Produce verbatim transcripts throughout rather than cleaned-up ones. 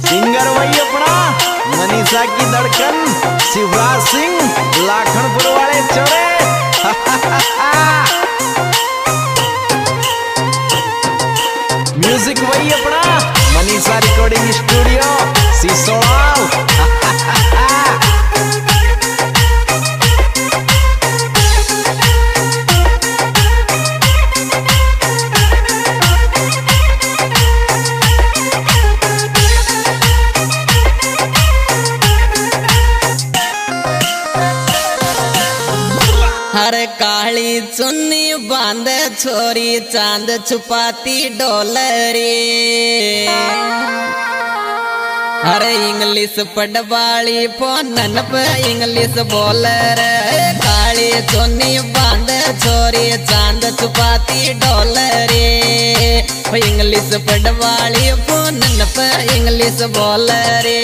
Singer वही अपना मनीषा की धड़कन शिवराज सिंह लाखनपुर वाले चौड़े। म्यूजिक वही अपना मनीषा रिकॉर्डिंग स्टूडियो सिसोड़ाव। हर काली चुन्नी बांध छोरी चांद छुपाती डोलरी। अरे इंग्लिश पढ़वाली फोनन पे इंग्लिश बोलर। काली चुन्नी बांध छोरी चांद छुपाती डोलरी। इंग्लिश पढ़वाली फोनन पे इंग्लिश बोलरी।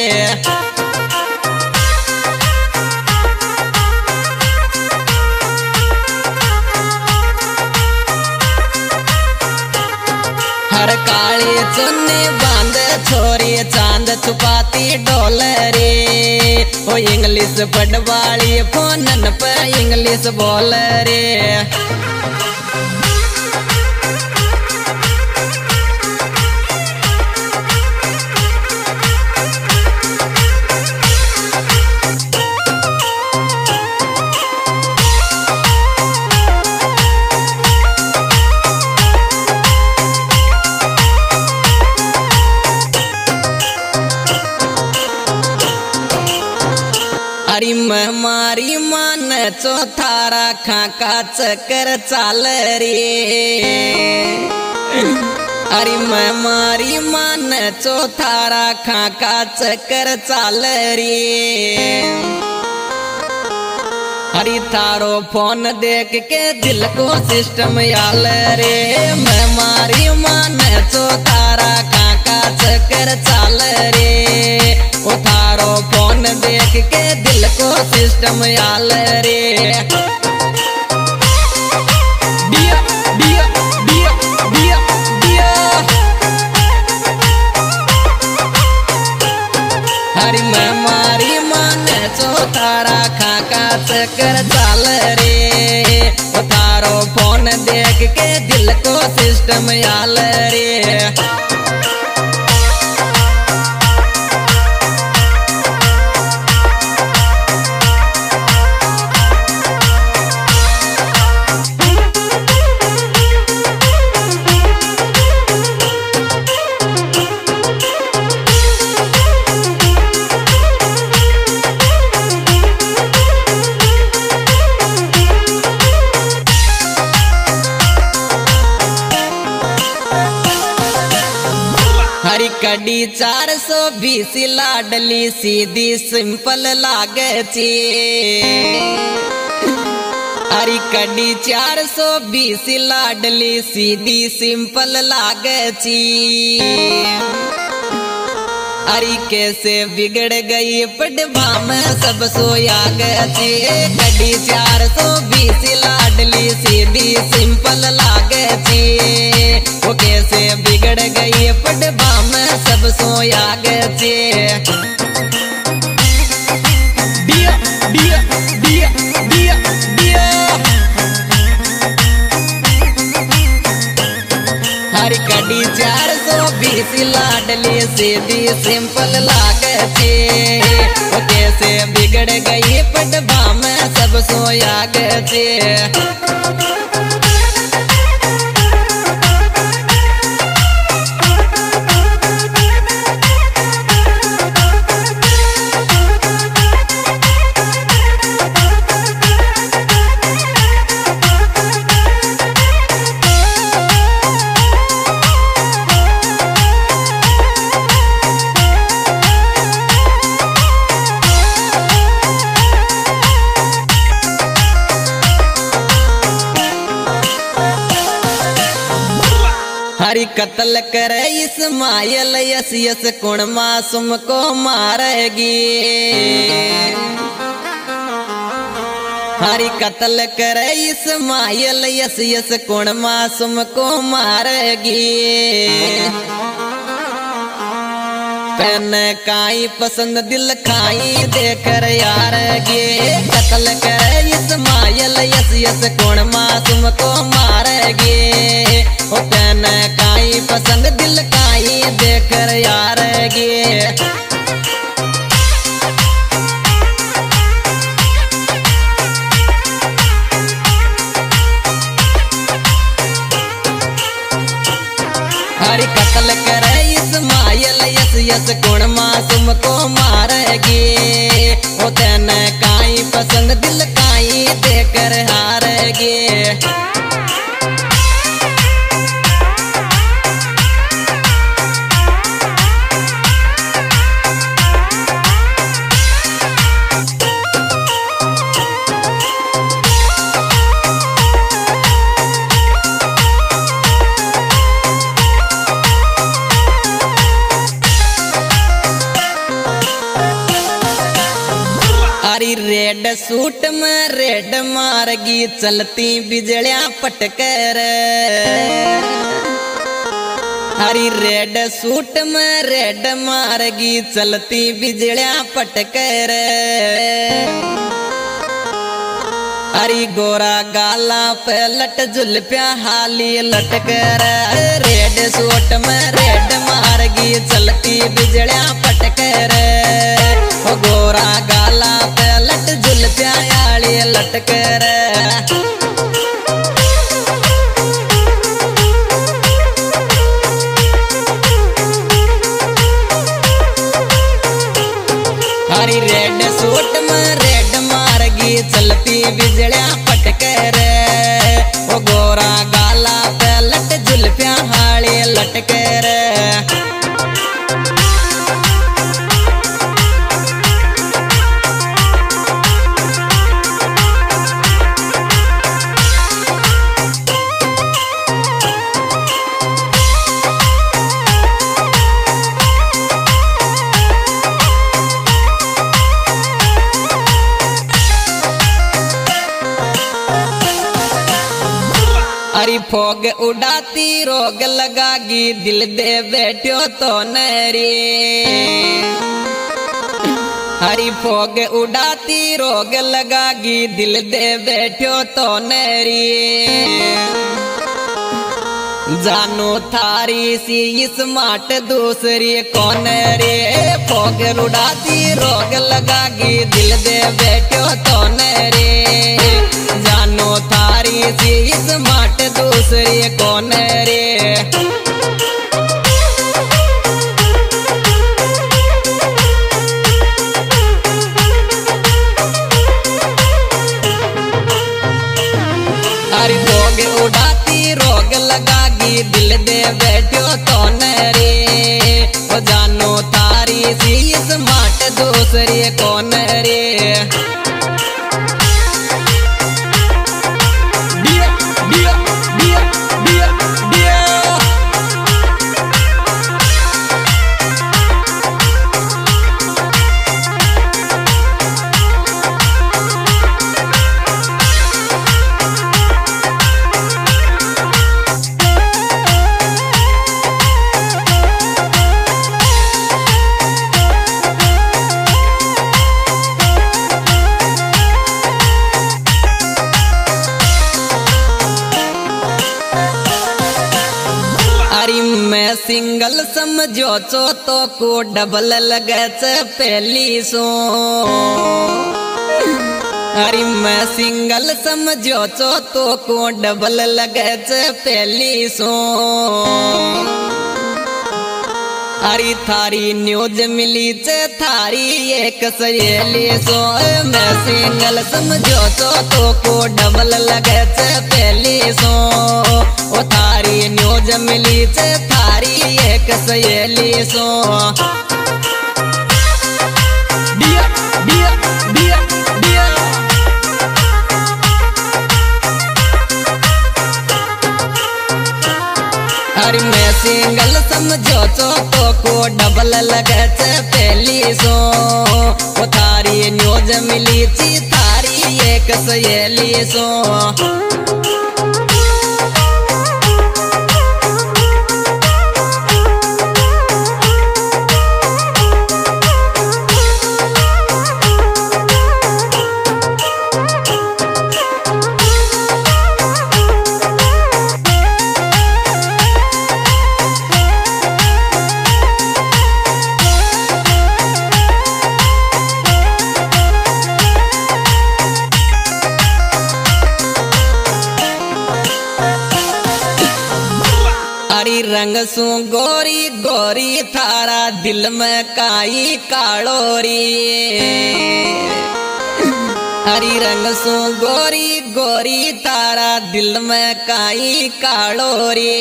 हर काली चुन्नी बांध छोरी चांद छुपाती डोलरी। ओ इंग्लिश पढ़वाली फोनन पे इंग्लिश बोलरी। अरे मारी मान चौथारा खाका चक्कर चाल रे। अरे मारी मान चौथारा खाका चक्कर चाल रे। अरे थारो फोन देख के दिल को सिस्टम याल रे। मैं मारी मान चौथारा खाका चक्कर चाल रे। ओ थारो फोन देख के दिल को सिस्टम याल रे। डिया डिया डिया डिया डिया। हरी मैं मारी मान चौथारा खाका चक्कर चाल रे। ओ थारो फोन देख के दिल को सिस्टम याल रे। हरी कड़ी चार सौ बीस लाडली सीधी सिंपल लागे ची। हरी कड़ी चार सौ बीस लाडली सीधी सिंपल लागे ची। अरे कैसे बिगड़ गई पड़वा में सब सोया गए। कड़ी चार सौ बीस लाडली सीधी सिंपल लागे ची। वो कैसे बिगड़ गई पड़वा में सब सोया गए। डिया डिया डिया डिया डिया। हरी कड़ी चार सौ बीस लाडली सीधी सिंपल लागे ची। वो कैसे बिगड़ गई पड़वा में सब सोया गए। हरी कत्ल करे इस्माइल यस यस कुण मासूम को मारेगी। हरी कत्ल करे इस्माइल यस यस कुण मासूम को मारेगी। तेने काई पसंद दिल खाई देकर यार गे कत्ल करे इस्माइल यस यस कौन मासूम को मारेगे। ओ तेने काई पसंद दिल खाई देकर यार गे। हरी कत्ल करे इस्माइल यस यस कौन मासूम को मारेगी। ओ तेने काई पसंद दिल काई देकर हारेगी। हरी रेड सूट में रेड मारगी चलती बिजलियां पटकर। हरी रेड सूट में रेड मारगी चलती बिजलियां पटकर। हरी गोरा गाला पे लट जुल्फिया हाली लटकर। रेड सूट में रेड मारगी चलती बिजलियां पटकर। ओ गोरा गाला पे लट जुल्फिया हाली लटकर। हरी रेड सूट में रेड मारगी चलती बिजलियां पटकर। ओ गोरा गाला पे लट जुल्फिया हाली लटकर। हरी फोग उड़ाती रोग लगागी दिल दे बैठो तो नरी। हरी फोग उड़ाती रोग लगागी दिल दे बैठो तो नरी। जानो थारी सी स्मार्ट दूसरी कौन रे। फोग उड़ाती रोग लगागी दिल दे बैठो तो नरी। जानो थारी सी स्मार्ट दूसरी कौन रे। हरी फोग उड़ाती रोग लगागी दिल दे बैठो तो नरे। ओ जानो थारी सी स्मार्ट दूसरी कौन रे। हरी मैं सिंगल समझो चो तो को डबल लगे पहली सो। हरी मैं सिंगल समझो चो तो को डबल लगे पहली सो। हरी थारी न्यूज मिली चे थारी एक सहेली सो। मैं सिंगल समझो चो तो को डबल लगे पहली सो। ओ थारी न्यूज मिली चे थारी एक सहेली सो। डिया डिया डिया डिया हरी मैं सिंगल समझो चो तो को डबल लगे पहली सो। ओ थारी न्यूज मिली ची थारी एक सहेली सो। सू गोरी गोरी थारा दिल में काई कालो रे हरी रंग सू गोरी गोरी थारा दिल में काई कालो रे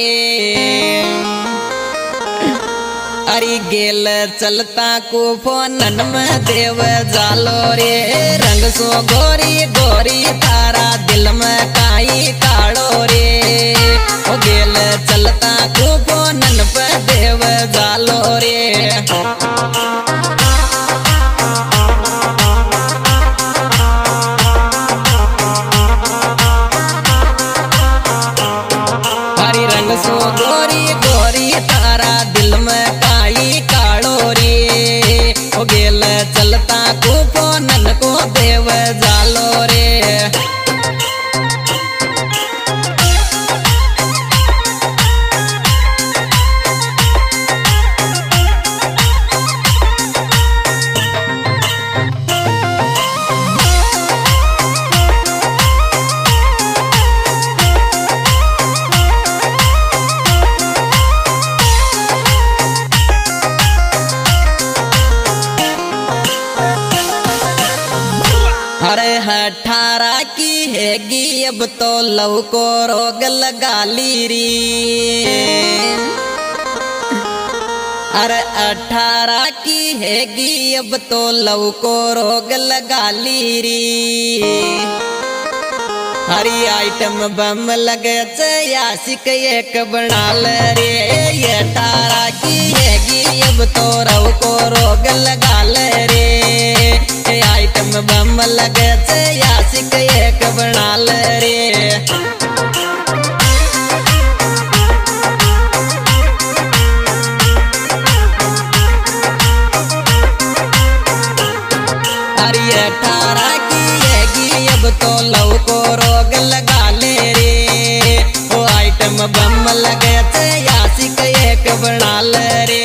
अरे गेल चलता को फोनन में देव जालो रे रंग सो गोरी गोरी थारा दिल में काई कालो रे ओ गेल चलता को फोनन पे देव जालो रे हरी रंग सो गोरी गोरी तारा दिल में काई कालो रे ओ गेल चलता को फोनन को देव जालो रे अरे अठारह की हैगी अब तो लव को रोग लगा ली री अरे अठारह की हैगी अब तो लव को रोग लगा ली री हरी आइटम बम लगे यासिक एक बना ले रे ये अठारह की हैगी अब तो रव को रोग लगा ले रे आइटम बम लगे यासिक एक बना ले रे अरे अठारह की हैगी अब तो लव को रोग लगा ले रे ओ आइटम बम लगे यासिक एक बना ले रे